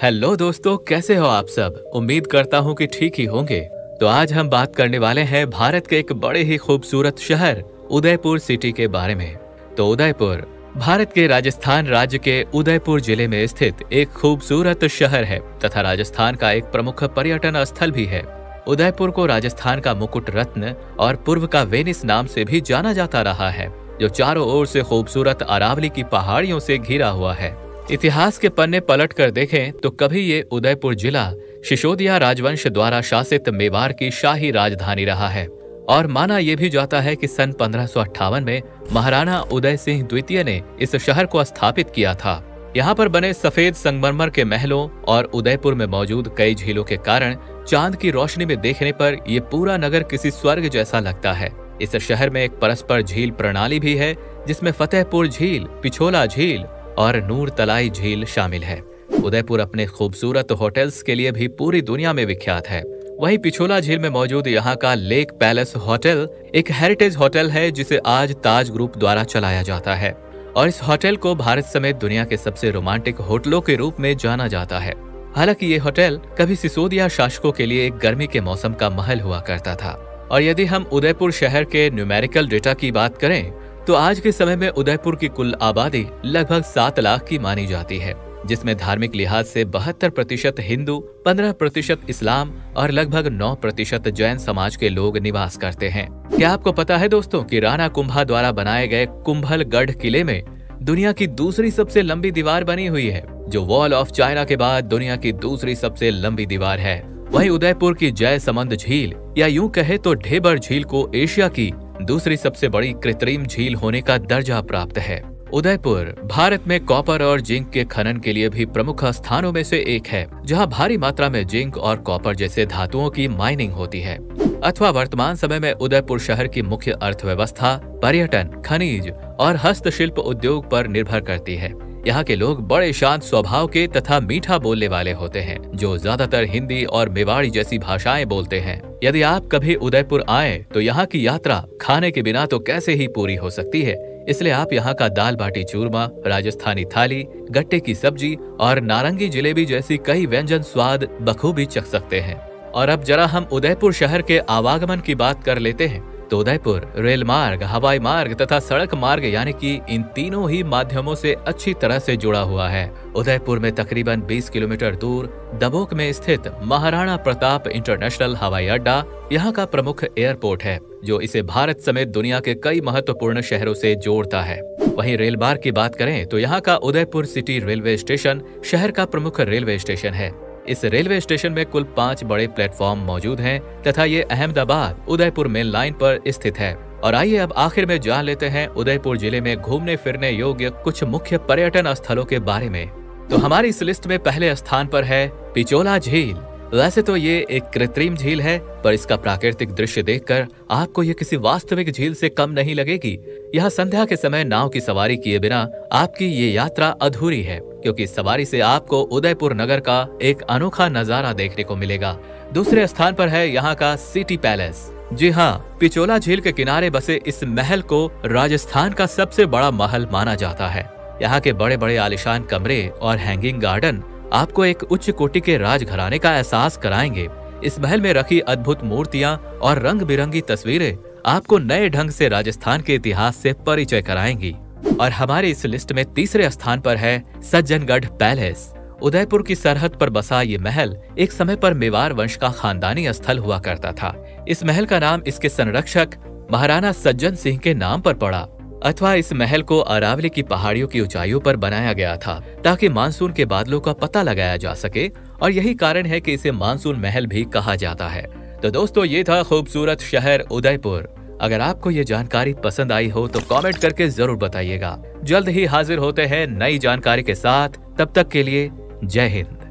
Hello दोस्तों, कैसे हो आप सब। उम्मीद करता हूँ कि ठीक ही होंगे। तो आज हम बात करने वाले हैं भारत के एक बड़े ही खूबसूरत शहर उदयपुर सिटी के बारे में। तो उदयपुर भारत के राजस्थान राज्य के उदयपुर जिले में स्थित एक खूबसूरत शहर है तथा राजस्थान का एक प्रमुख पर्यटन स्थल भी है। उदयपुर को राजस्थान का मुकुट रत्न और पूर्व का वेनिस नाम से भी जाना जाता रहा है, जो चारों ओर से खूबसूरत अरावली की पहाड़ियों से घिरा हुआ है। इतिहास के पन्ने पलट कर देखें तो कभी ये उदयपुर जिला सिसोदिया राजवंश द्वारा शासित मेवाड़ की शाही राजधानी रहा है और माना यह भी जाता है कि सन 1558 में महाराणा उदय सिंह द्वितीय ने इस शहर को स्थापित किया था। यहाँ पर बने सफेद संगमरमर के महलों और उदयपुर में मौजूद कई झीलों के कारण चांद की रोशनी में देखने पर यह पूरा नगर किसी स्वर्ग जैसा लगता है। इस शहर में एक परस्पर झील प्रणाली भी है, जिसमें फतेहपुर झील, पिछोला झील और नूर तलाई झील शामिल है। उदयपुर अपने खूबसूरत होटल्स के लिए भी पूरी दुनिया में विख्यात है। वहीं पिछोला झील में मौजूद यहाँ का लेक पैलेस होटल एक हेरिटेज होटल है, जिसे आज ताज ग्रुप द्वारा चलाया जाता है और इस होटल को भारत समेत दुनिया के सबसे रोमांटिक होटलों के रूप में जाना जाता है। हालांकि ये होटल कभी सिसोदिया शासकों के लिए एक गर्मी के मौसम का महल हुआ करता था। और यदि हम उदयपुर शहर के न्यूमेरिकल डेटा की बात करें तो आज के समय में उदयपुर की कुल आबादी लगभग 7 लाख की मानी जाती है, जिसमें धार्मिक लिहाज से 72% हिंदू, 15% इस्लाम और लगभग 9% जैन समाज के लोग निवास करते हैं। क्या आपको पता है दोस्तों कि राणा कुंभा द्वारा बनाए गए कुंभलगढ़ किले में दुनिया की दूसरी सबसे लंबी दीवार बनी हुई है, जो वॉल ऑफ चाइना के बाद दुनिया की दूसरी सबसे लंबी दीवार है। वहीं उदयपुर की जयसमंद झील या यूं कहे तो ढेबर झील को एशिया की दूसरी सबसे बड़ी कृत्रिम झील होने का दर्जा प्राप्त है। उदयपुर भारत में कॉपर और जिंक के खनन के लिए भी प्रमुख स्थानों में से एक है, जहां भारी मात्रा में जिंक और कॉपर जैसे धातुओं की माइनिंग होती है। अथवा वर्तमान समय में उदयपुर शहर की मुख्य अर्थव्यवस्था पर्यटन, खनिज और हस्तशिल्प उद्योग पर निर्भर करती है। यहाँ के लोग बड़े शांत स्वभाव के तथा मीठा बोलने वाले होते हैं, जो ज्यादातर हिंदी और मेवाड़ी जैसी भाषाएं बोलते हैं। यदि आप कभी उदयपुर आए तो यहाँ की यात्रा खाने के बिना तो कैसे ही पूरी हो सकती है। इसलिए आप यहाँ का दाल बाटी चूरमा, राजस्थानी थाली, गट्टे की सब्जी और नारंगी जलेबी जैसी कई व्यंजन स्वाद बखूबी चख सकते हैं। और अब जरा हम उदयपुर शहर के आवागमन की बात कर लेते हैं। तो उदयपुर रेल मार्ग, हवाई मार्ग तथा सड़क मार्ग यानी कि इन तीनों ही माध्यमों से अच्छी तरह से जुड़ा हुआ है। उदयपुर में तकरीबन 20 किलोमीटर दूर दबोक में स्थित महाराणा प्रताप इंटरनेशनल हवाई अड्डा यहाँ का प्रमुख एयरपोर्ट है, जो इसे भारत समेत दुनिया के कई महत्वपूर्ण शहरों से जोड़ता है। वहीं रेल मार्ग की बात करें तो यहाँ का उदयपुर सिटी रेलवे स्टेशन शहर का प्रमुख रेलवे स्टेशन है। इस रेलवे स्टेशन में कुल 5 बड़े प्लेटफॉर्म मौजूद हैं तथा ये अहमदाबाद उदयपुर मेन लाइन पर स्थित है। और आइए अब आखिर में जान लेते हैं उदयपुर जिले में घूमने फिरने योग्य कुछ मुख्य पर्यटन स्थलों के बारे में। तो हमारी इस लिस्ट में पहले स्थान पर है पिछोला झील। वैसे तो ये एक कृत्रिम झील है, पर इसका प्राकृतिक दृश्य देखकर आपको ये किसी वास्तविक झील से कम नहीं लगेगी। यहाँ संध्या के समय नाव की सवारी किए बिना आपकी ये यात्रा अधूरी है, क्योंकि सवारी से आपको उदयपुर नगर का एक अनोखा नजारा देखने को मिलेगा। दूसरे स्थान पर है यहाँ का सिटी पैलेस। जी हाँ, पिछोला झील के किनारे बसे इस महल को राजस्थान का सबसे बड़ा महल माना जाता है। यहाँ के बड़े बड़े आलिशान कमरे और हैंगिंग गार्डन आपको एक उच्च कोटि के राजघराने का एहसास कराएंगे। इस महल में रखी अद्भुत मूर्तियां और रंग बिरंगी तस्वीरें आपको नए ढंग से राजस्थान के इतिहास से परिचय कराएंगी। और हमारे इस लिस्ट में तीसरे स्थान पर है सज्जनगढ़ पैलेस। उदयपुर की सरहद पर बसा ये महल एक समय पर मेवाड़ वंश का खानदानी स्थल हुआ करता था। इस महल का नाम इसके संरक्षक महाराणा सज्जन सिंह के नाम पर पड़ा। अथवा इस महल को अरावली की पहाड़ियों की ऊंचाइयों पर बनाया गया था, ताकि मानसून के बादलों का पता लगाया जा सके, और यही कारण है कि इसे मानसून महल भी कहा जाता है। तो दोस्तों, ये था खूबसूरत शहर उदयपुर। अगर आपको ये जानकारी पसंद आई हो तो कमेंट करके जरूर बताइएगा। जल्द ही हाजिर होते हैं नई जानकारी के साथ। तब तक के लिए जय हिंद।